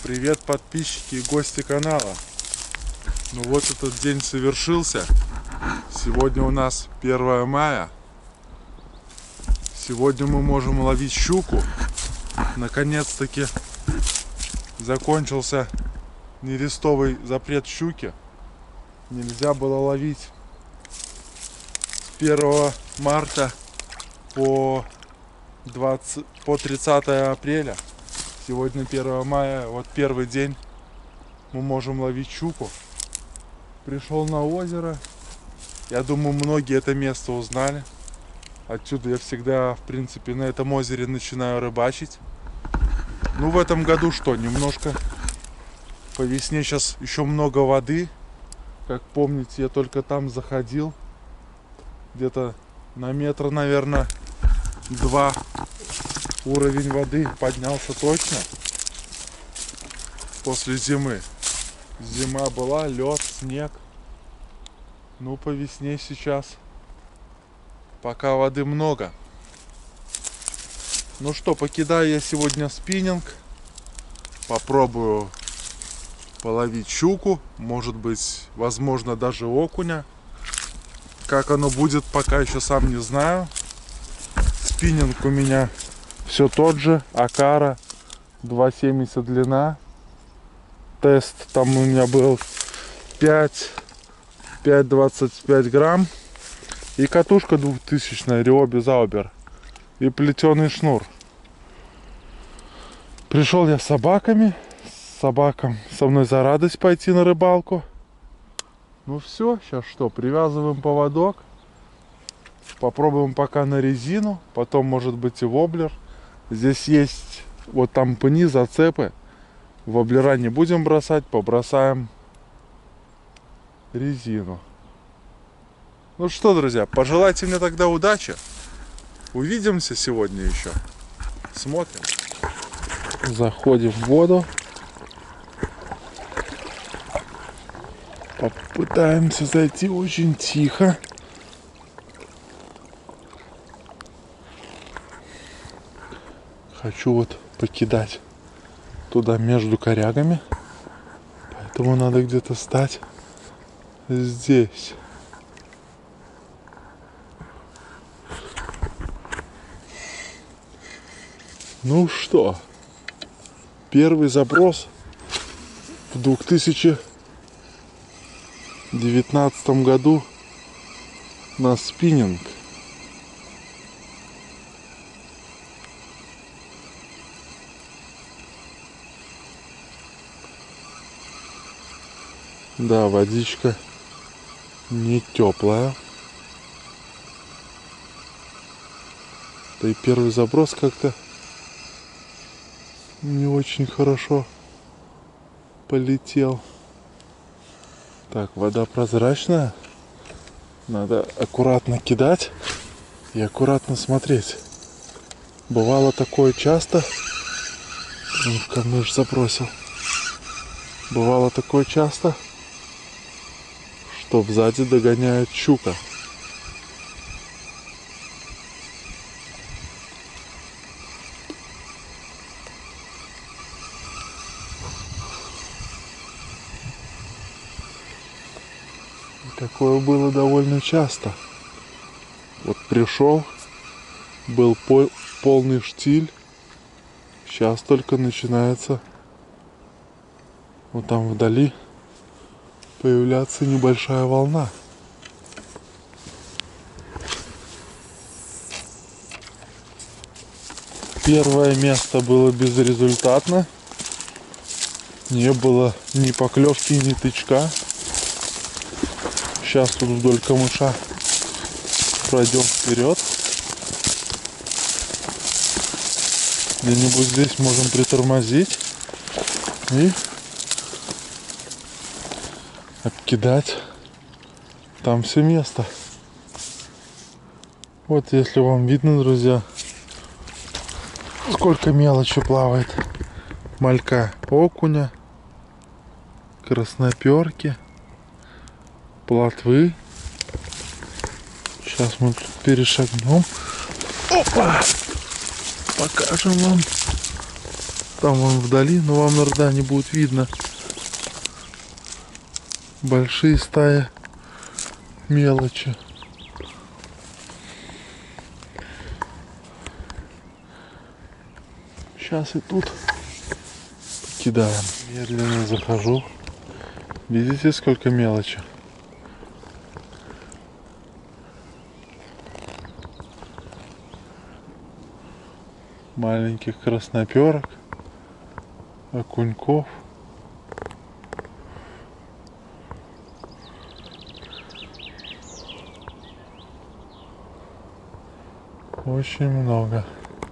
Привет, подписчики и гости канала. Ну вот этот день совершился. Сегодня у нас 1 мая. Сегодня мы можем ловить щуку. Наконец-таки закончился нерестовый запрет щуки. Нельзя было ловить с 1 марта по 30 апреля. Сегодня 1 мая, вот первый день мы можем ловить щуку. Пришел на озеро. Я думаю, многие это место узнали. Отсюда я всегда, в принципе, на этом озере начинаю рыбачить. Ну, в этом году что, немножко по весне сейчас еще много воды. Как помните, я только там заходил. Где-то на метр, наверное, 2 уровень воды поднялся точно. После зимы. Зима была, лед, снег. Ну, по весне сейчас пока воды много. Ну что, покидаю я сегодня спиннинг. Попробую половить щуку. Может быть, возможно, даже окуня. Как оно будет, пока еще сам не знаю. Спиннинг у меня все тот же. Акара 2,70 длина. Тест там у меня был 5,25 грамм. И катушка 2000-я Ryobi Zauber. И плетеный шнур. Пришел я с собаками. Собакам со мной за радость пойти на рыбалку. Ну все, сейчас что, привязываем поводок. Попробуем пока на резину. Потом может быть и воблер. Здесь есть вот там пни, зацепы. Воблера не будем бросать, побросаем резину. Ну что, друзья, пожелайте мне тогда удачи. Увидимся сегодня еще. Смотрим. Заходим в воду. Попытаемся зайти очень тихо. Хочу вот покидать туда между корягами. Поэтому надо где-то стать здесь. Ну что, первый заброс в 2019 году на спиннинг. Да, водичка не теплая. Да и первый заброс как-то не очень хорошо полетел. Так, вода прозрачная. Надо аккуратно кидать и аккуратно смотреть. Бывало такое часто. В камыш забросил. Бывало такое часто, что сзади догоняет щука. Такое было довольно часто. Вот пришел, был полный штиль. Сейчас только начинается вот там вдали появляться небольшая волна. Первое место было безрезультатно. Не было ни поклевки, ни тычка. Сейчас тут вдоль камыша пройдем вперед. Где-нибудь здесь можем притормозить и обкидать там все место. Вот если вам видно, друзья, сколько мелочи плавает. Малька окуня, красноперки, плотвы. Сейчас мы тут перешагнем. Опа! Покажем вам. Там вон вдали, но вам, наверное, не будет видно. Большие стаи мелочи. Сейчас и тут покидаем. Медленно захожу. Видите, сколько мелочи? Маленьких красноперок, окуньков. Очень много.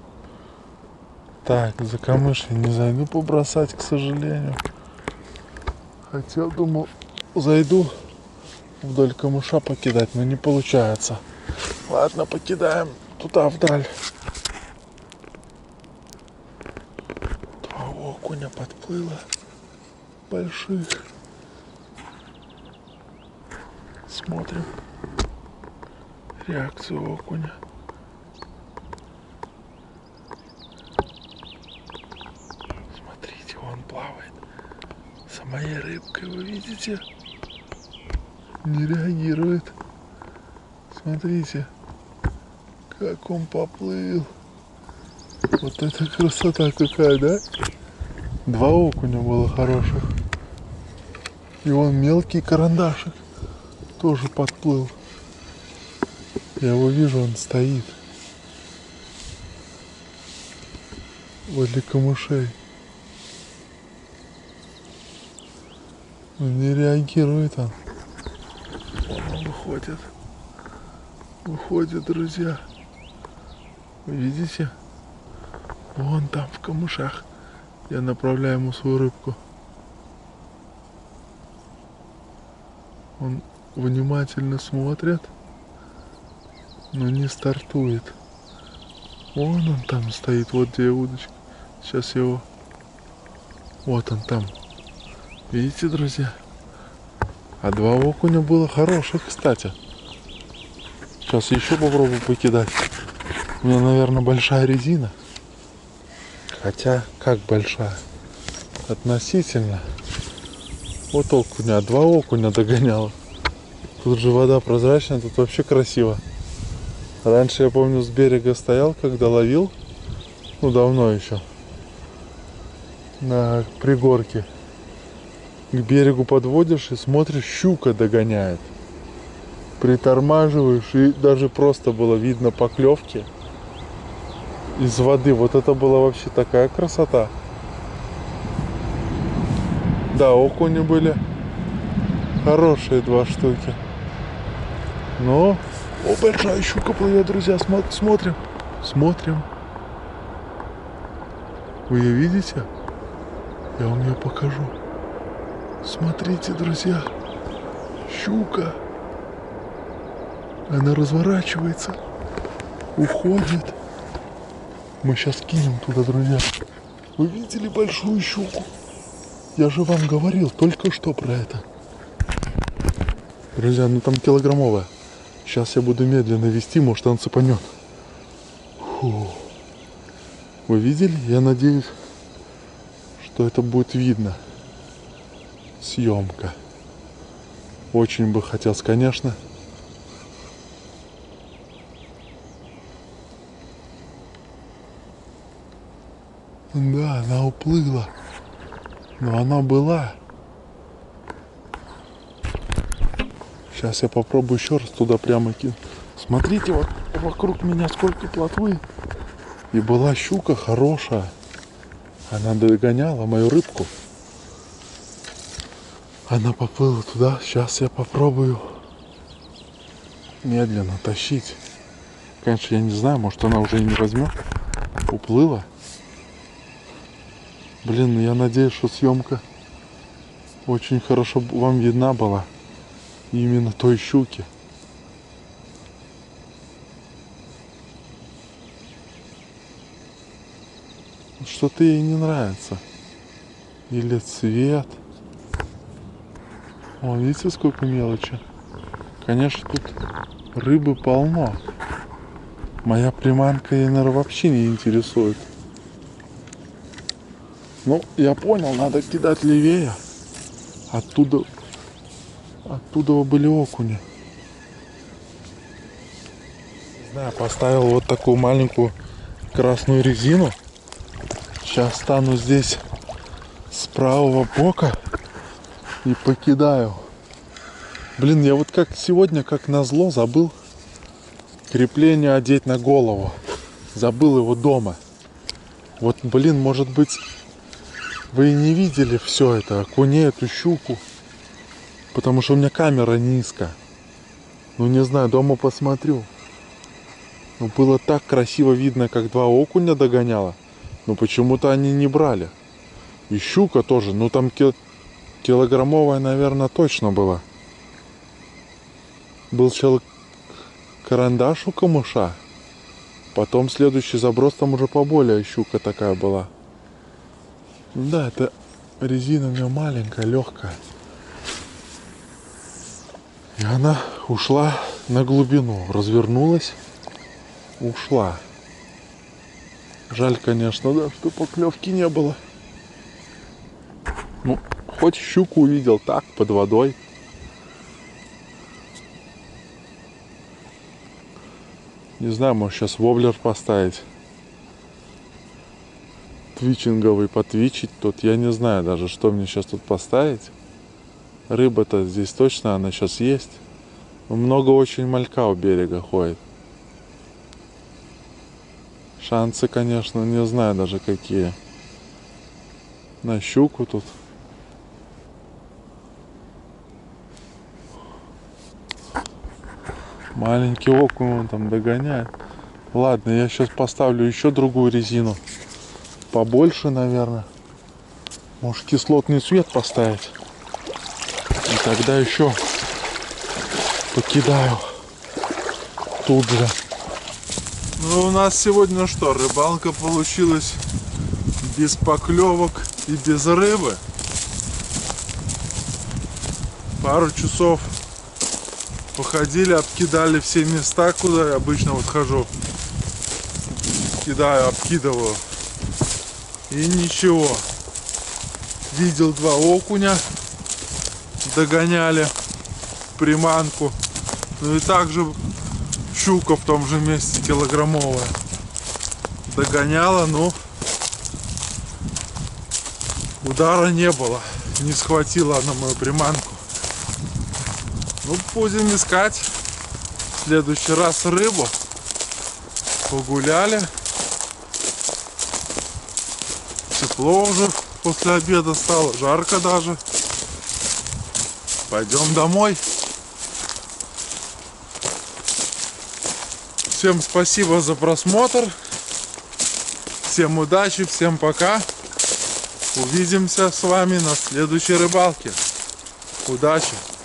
Так, за камыши не зайду побросать, к сожалению. Хотел, думал, зайду вдоль камыша покидать, но не получается. Ладно, покидаем туда вдаль. Два окуня подплыло. Больших. Смотрим реакцию окуня. Смотрите, он плавает за моей рыбкой, вы видите? Не реагирует. Смотрите, как он поплыл. Вот это красота какая, да? Два окуня было хороших. И он мелкий карандашик тоже подплыл. Я его вижу, он стоит возле камышей. Не реагирует он. Он выходит. Выходит, друзья. Вы видите? Вон там в камышах. Я направляю ему свою рыбку. Он внимательно смотрит, но не стартует. Вон он там стоит, вот где удочка. Сейчас его... Вот он там. Видите, друзья? А два окуня было хороших, кстати. Сейчас еще попробую покидать. У меня, наверное, большая резина. Хотя, как большая? Относительно. Вот окуня, два окуня догоняла. Тут же вода прозрачная, тут вообще красиво. Раньше, я помню, с берега стоял, когда ловил. Ну, давно еще. На пригорке. К берегу подводишь и смотришь, щука догоняет. Притормаживаешь, и даже просто было видно поклевки из воды. Вот это была вообще такая красота. Да, окуни были хорошие, два штуки. Но... О, большая щука плывет, друзья. Смотрим. Смотрим. Вы ее видите? Я вам ее покажу. Смотрите, друзья. Щука. Она разворачивается. Уходит. Мы сейчас кинем туда, друзья. Вы видели большую щуку? Я же вам говорил только что про это. Друзья, ну там килограммовая. Сейчас я буду медленно вести, может он цепанет. Фу. Вы видели? Я надеюсь, что это будет видно. Съемка. Очень бы хотелось, конечно. Да, она уплыла. Но она была. Сейчас я попробую еще раз туда прямо кинуть. Смотрите, вот вокруг меня сколько плотвы. И была щука хорошая. Она догоняла мою рыбку. Она поплыла туда. Сейчас я попробую медленно тащить. Конечно, я не знаю, может она уже и не возьмет. Уплыла. Блин, ну я надеюсь, что съемка очень хорошо вам видна была. Именно той щуки. Что-то ей не нравится. Или цвет. О, видите, сколько мелочи. Конечно, тут рыбы полно. Моя приманка, ей, наверное, вообще не интересует. Ну, я понял, надо кидать левее. Оттуда были окуни. Не знаю, поставил вот такую маленькую красную резину. Сейчас стану здесь с правого бока и покидаю. Блин, я вот как сегодня, как назло, забыл крепление одеть на голову. Забыл его дома. Вот, блин, может быть, вы и не видели все это, окуне, эту щуку. Потому что у меня камера низко. Ну, не знаю, дома посмотрю. Ну, было так красиво видно, как два окуня догоняло. Но почему-то они не брали. И щука тоже. Ну, там килограммовая, наверное, точно была. Был карандаш у камыша. Потом следующий заброс, там уже поболее щука такая была. Да, это резина у меня маленькая, легкая. И она ушла на глубину. Развернулась, ушла. Жаль, конечно, да, что поклевки не было. Ну, хоть щуку увидел так, под водой. Не знаю, может сейчас воблер поставить. Твичинговый потвичить тут. Я не знаю даже, что мне сейчас тут поставить. Рыба-то здесь точно, она сейчас есть. Много очень малька у берега ходит. Шансы, конечно, не знаю даже какие. На щуку тут. Маленький окунь он там догоняет. Ладно, я сейчас поставлю еще другую резину. Побольше, наверное. Может, кислотный свет поставить. И тогда еще покидаю тут же. Ну, у нас сегодня что? Рыбалка получилась без поклевок и без рыбы. Пару часов походили, обкидали все места, куда я обычно вот хожу. Кидаю, обкидываю. И ничего. Видел два окуня. Догоняли приманку. Ну и также щука в том же месте килограммовая. Догоняла, но удара не было. Не схватила она мою приманку. Ну, будем искать в следующий раз рыбу. Погуляли. Тепло уже после обеда стало, жарко даже. Пойдем домой. Всем спасибо за просмотр. Всем удачи, всем пока. Увидимся с вами на следующей рыбалке. Удачи!